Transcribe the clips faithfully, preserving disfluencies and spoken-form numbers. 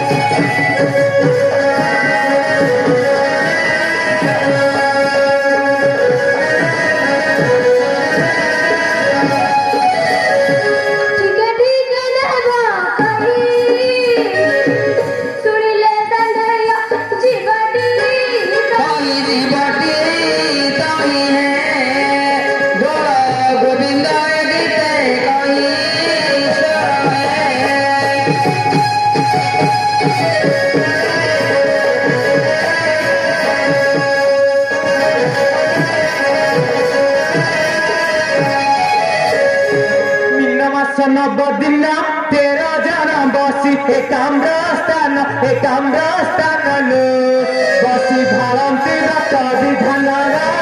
नवदिना तेरा जाना बसी एकाम रास्तान एकाम रास्तान बसी भालम तेरा कभी धना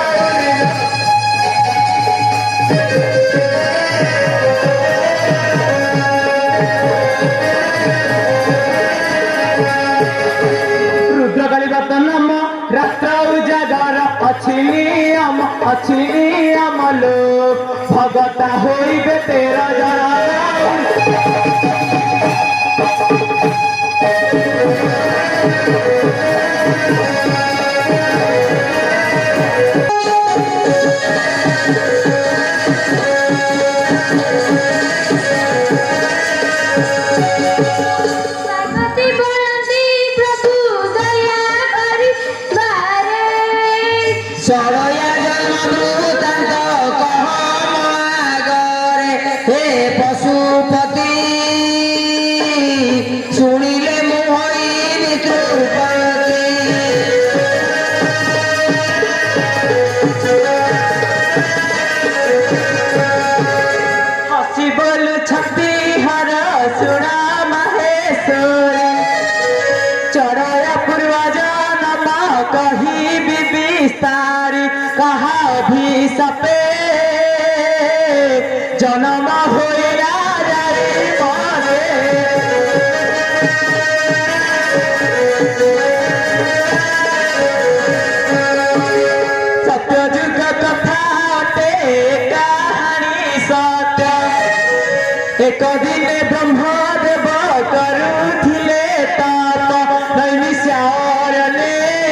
रुद्रकाली बतनम रात्र उजागर अच्छी नियम अच्छी नियम लो भगता होइबे तेरा जाना सरया जन्म हे पशुपति शुणिले मोहई त्रुपति हसी बोल छपी हर सुना महेश्वरी चढ़या पूर्वज नम कही विस्तारी कहा भी सपे जन्म होई राजारी मरे सत्य जुग कथा अटे कहानी सत्य एक दिन ब्रह्मदेव करुथिले तप नैमिषारण्ये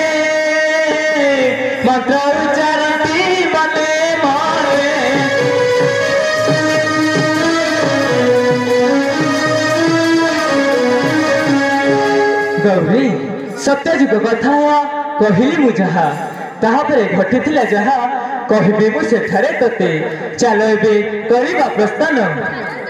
मंत्र उच्चारती बने मरे गौरी सत्य जुग कथा कहली मु जहा ताहापरे घटिथिला जहा कहबे मु सेठारे तते चलो एबे करिबा प्रस्थान।